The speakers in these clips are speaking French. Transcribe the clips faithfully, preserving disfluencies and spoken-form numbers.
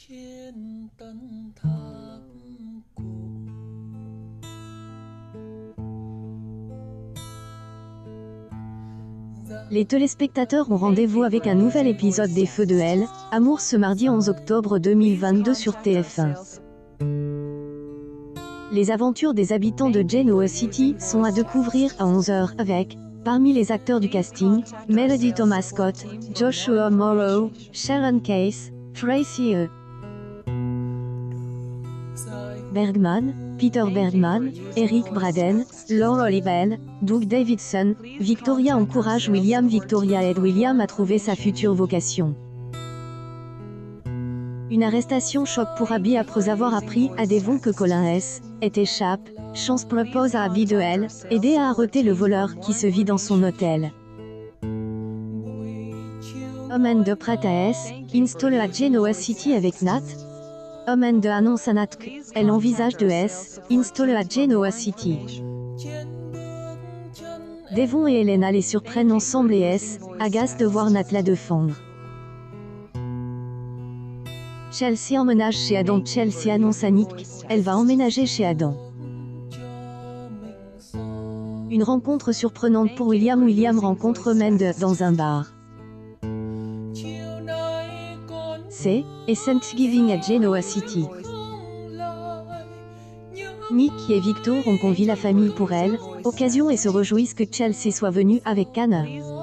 Les téléspectateurs ont rendez-vous avec un nouvel épisode des Feux de Hell, Amour ce mardi onze octobre deux mille vingt-deux sur T F un. Les aventures des habitants de Genoa City sont à découvrir à onze heures avec, parmi les acteurs du casting, Melody Thomas Scott, Joshua Morrow, Sharon Case, Tracy E. Bergman, Peter Bergman, Eric Braden, Laura Bell, Doug Davidson. Victoria encourage William. Victoria aide William à trouver sa future vocation. Une arrestation choque pour Abby après avoir appris à Devon que Colin S. est échappe. Chance propose à Abby de elle, aider à arrêter le voleur qui se vit dans son hôtel. Amanda prête à S. installe à Genoa City avec Nat. Amanda annonce à Nat qu'elle envisage de S. installe à Genoa City. Devon et Elena les surprennent ensemble et S. agace de voir Nat la défendre. Chelsea emménage chez Adam. Chelsea annonce à Nick qu'elle va emménager chez Adam. Une rencontre surprenante pour William. William rencontre Amanda dans un bar. C'est et Thanksgiving à Genoa City. Nick et Victor ont convié la famille pour elle, occasion et se réjouissent que Chelsea soit venue avec Anna.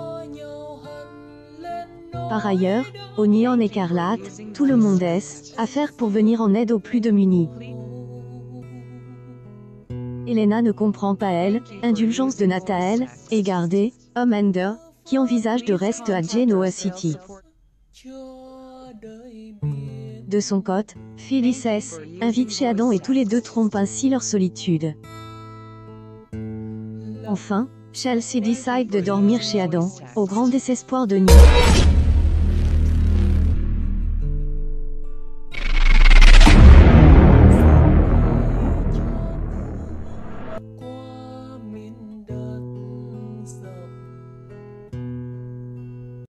Par ailleurs, au Néon écarlate, tout le monde est à faire pour venir en aide aux plus démunis. Elena ne comprend pas elle, indulgence de Nathael, et garder, Amanda, qui envisage de rester à Genoa City. De son côté, Phyllis S. invite chez Adam et tous les deux trompent ainsi leur solitude. Enfin, Chelsea décide de dormir chez Adam, au grand désespoir de Nick.